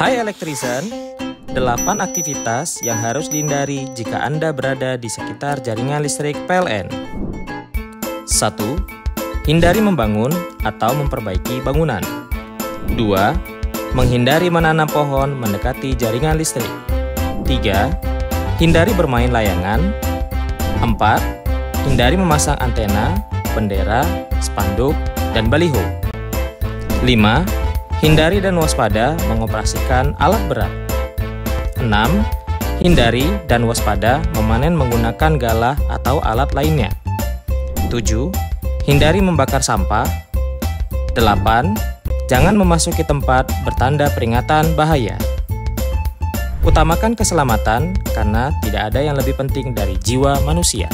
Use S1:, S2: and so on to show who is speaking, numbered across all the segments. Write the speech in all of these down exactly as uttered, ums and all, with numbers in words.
S1: Hai Elektrician, delapan aktivitas yang harus dihindari jika Anda berada di sekitar jaringan listrik P L N. satu. Hindari membangun atau memperbaiki bangunan. dua. Menghindari menanam pohon mendekati jaringan listrik. tiga. Hindari bermain layangan. empat. Hindari memasang antena, bendera, spanduk, dan baliho. lima. Hindari dan waspada mengoperasikan alat berat. enam. Hindari dan waspada memanen menggunakan galah atau alat lainnya. tujuh. Hindari membakar sampah. delapan. Jangan memasuki tempat bertanda peringatan bahaya. Utamakan keselamatan karena tidak ada yang lebih penting dari jiwa manusia.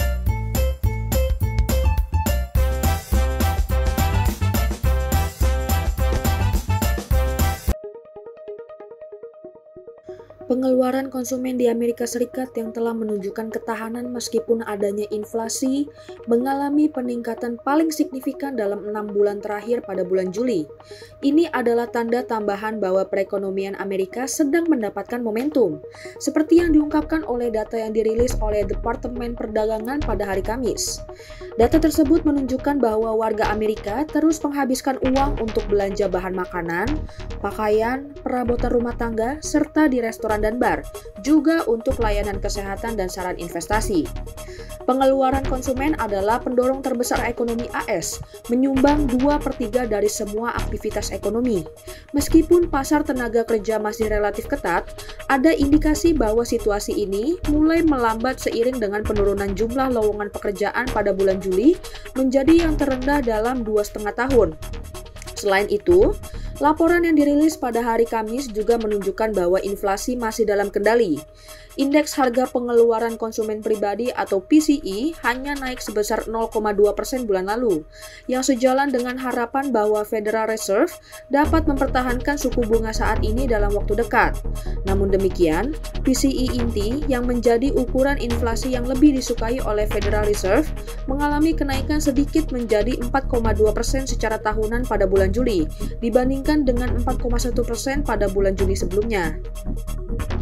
S2: Pengeluaran konsumen di Amerika Serikat yang telah menunjukkan ketahanan meskipun adanya inflasi mengalami peningkatan paling signifikan dalam enam bulan terakhir pada bulan Juli. Ini adalah tanda tambahan bahwa perekonomian Amerika sedang mendapatkan momentum, seperti yang diungkapkan oleh data yang dirilis oleh Departemen Perdagangan pada hari Kamis. Data tersebut menunjukkan bahwa warga Amerika terus menghabiskan uang untuk belanja bahan makanan, pakaian, perabotan rumah tangga, serta di restoran dan bar, juga untuk layanan kesehatan dan saran investasi. Pengeluaran konsumen adalah pendorong terbesar ekonomi A S, menyumbang dua per tiga dari semua aktivitas ekonomi. Meskipun pasar tenaga kerja masih relatif ketat, ada indikasi bahwa situasi ini mulai melambat seiring dengan penurunan jumlah lowongan pekerjaan pada bulan Juli menjadi yang terendah dalam dua setengah tahun. Selain itu, laporan yang dirilis pada hari Kamis juga menunjukkan bahwa inflasi masih dalam kendali. Indeks harga pengeluaran konsumen pribadi atau P C E hanya naik sebesar nol koma dua persen bulan lalu, yang sejalan dengan harapan bahwa Federal Reserve dapat mempertahankan suku bunga saat ini dalam waktu dekat. Namun demikian, P C E inti yang menjadi ukuran inflasi yang lebih disukai oleh Federal Reserve mengalami kenaikan sedikit menjadi empat koma dua persen secara tahunan pada bulan Juli, dibandingkan dengan empat koma satu persen pada bulan Juni sebelumnya.